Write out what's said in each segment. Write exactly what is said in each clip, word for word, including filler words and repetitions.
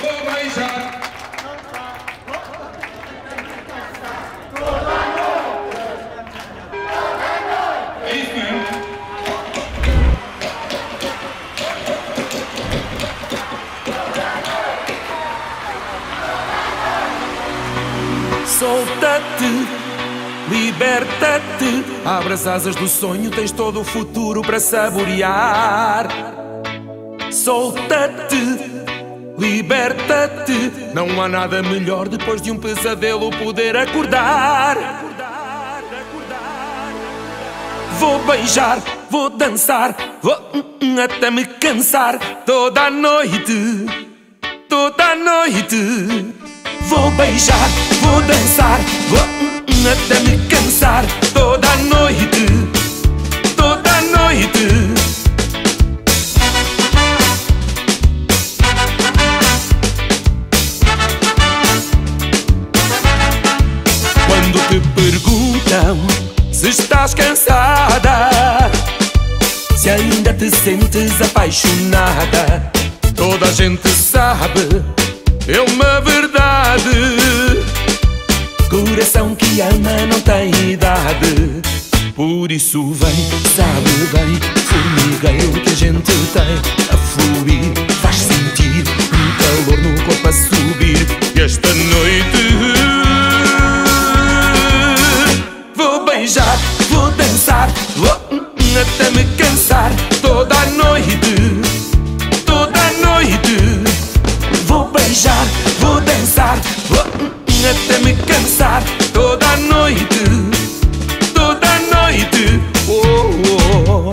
vou beijar. É isso mesmo. Solta-te, liberta-te, abre as asas do sonho, tens todo o futuro para saborear. Solta-te, liberta-te, não há nada melhor depois de um pesadelo poder acordar. Vou beijar, vou dançar, vou até me cansar toda a noite, toda a noite. Vou beijar, vou dançar, vou até me cansar toda a noite, toda a noite. Quando te perguntam se estás cansada, se ainda te sentes apaixonada, toda a gente sabe, é uma verdade. Coração que ama não tem idade. Por isso vem, sabe bem, formigueiro que a gente tem a fluir, faz sentir um calor no corpo a subir. E esta noite vou beijar, vou dançar, vou até me cansar toda a noite, toda a noite. Vou beijar, vou dançar, vou até me cansar toda a noite, toda a noite. Oh, oh.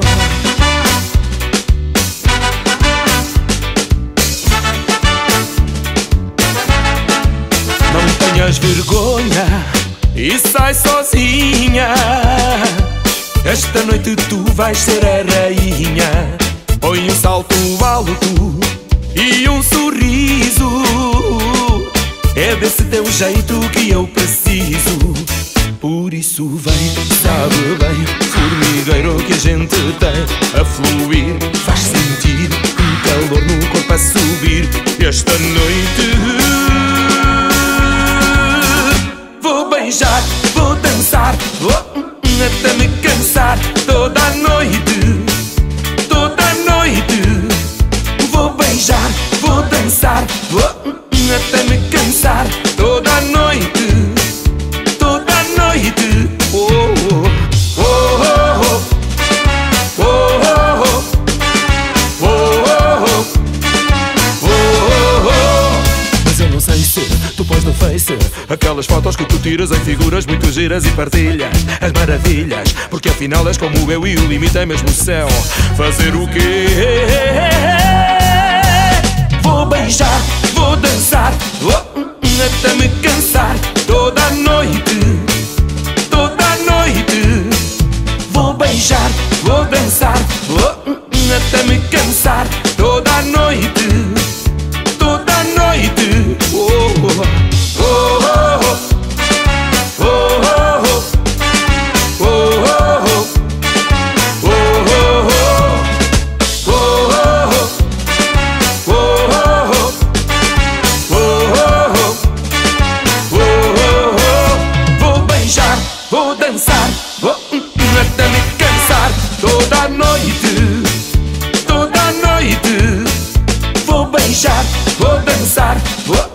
Não tenhas vergonha e sai sozinha. Esta noite tu vais ser a rainha. Põe um salto alto e um sorriso, é desse teu jeito que eu preciso. Por isso vem, sabe bem, formigueiro que a gente tem a fluir, faz sentir um calor no corpo a subir. Esta noite vou beijar, vou dançar, vou até me cansar toda a noite, toda a noite. Vou beijar, vou dançar, vou até me cansar toda a noite, toda a noite. Oh, oh, oh, oh, oh, oh, oh, oh, oh. Mas eu não sei se tu pões no Face aquelas fotos que tu tiras em figuras muito giras e partilhas as maravilhas, porque afinal és como eu e o limite é mesmo o céu. Fazer o quê? Vou beijar, vou dançar, vou até me cansar toda a noite, toda a noite. Vou beijar, vou dançar, vou até me cansar toda a noite, toda a noite. Oh, oh, oh, oh, oh, oh, oh, oh, vou dançar, vou até me cansar toda a noite, toda a noite. Vou beijar, vou dançar, vou